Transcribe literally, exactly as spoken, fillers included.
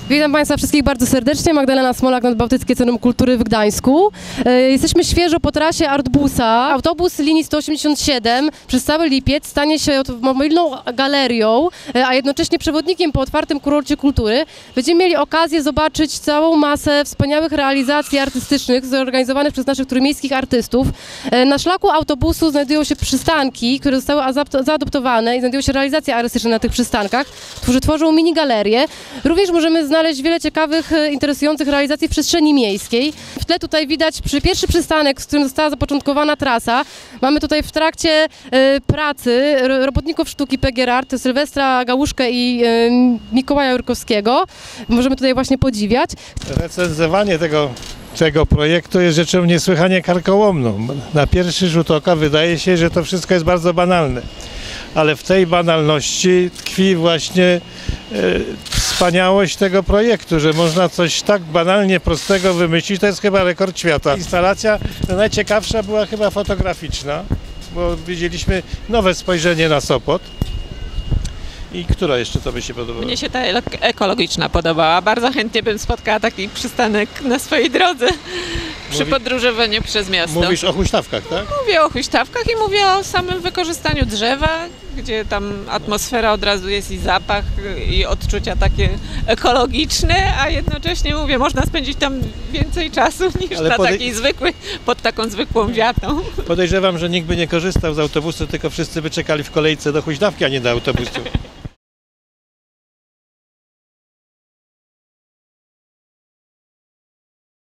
Witam Państwa wszystkich bardzo serdecznie. Magdalena Smolak, Nadbałtyckie Centrum Kultury w Gdańsku. Jesteśmy świeżo po trasie Artbusa. Autobus linii sto osiemdziesiąt siedem przez cały lipiec stanie się mobilną galerią, a jednocześnie przewodnikiem po otwartym kurorcie kultury. Będziemy mieli okazję zobaczyć całą masę wspaniałych realizacji artystycznych zorganizowanych przez naszych trójmiejskich artystów. Na szlaku autobusu znajdują się przystanki, które zostały zaadoptowane i znajdują się realizacje artystyczne na tych przystankach, którzy tworzą mini galerię. Również możemy znaleźć wiele ciekawych, interesujących realizacji w przestrzeni miejskiej. W tle tutaj widać przy pierwszy przystanek, z którym została zapoczątkowana trasa. Mamy tutaj w trakcie y, pracy robotników sztuki P G R Art, Sylwestra Gałuszkę i y, Mikołaja Jurkowskiego. Możemy tutaj właśnie podziwiać. Recenzowanie tego tego projektu jest rzeczą niesłychanie karkołomną. Na pierwszy rzut oka wydaje się, że to wszystko jest bardzo banalne. Ale w tej banalności tkwi właśnie e, wspaniałość tego projektu, że można coś tak banalnie prostego wymyślić. To jest chyba rekord świata. Instalacja najciekawsza była chyba fotograficzna, bo widzieliśmy nowe spojrzenie na Sopot. I która jeszcze to by się podobała? Mnie się ta ekologiczna podobała. Bardzo chętnie bym spotkała taki przystanek na swojej drodze przy Mówi... podróżowaniu przez miasto. Mówisz o huśtawkach, tak? Mówię o huśtawkach i mówię o samym wykorzystaniu drzewa, gdzie tam atmosfera od razu jest i zapach, i odczucia takie ekologiczne, a jednocześnie mówię, można spędzić tam więcej czasu niż Ale na podej... takiej zwykłej, pod taką zwykłą wiatą. Podejrzewam, że nikt by nie korzystał z autobusu, tylko wszyscy by czekali w kolejce do huśtawki, a nie do autobusu.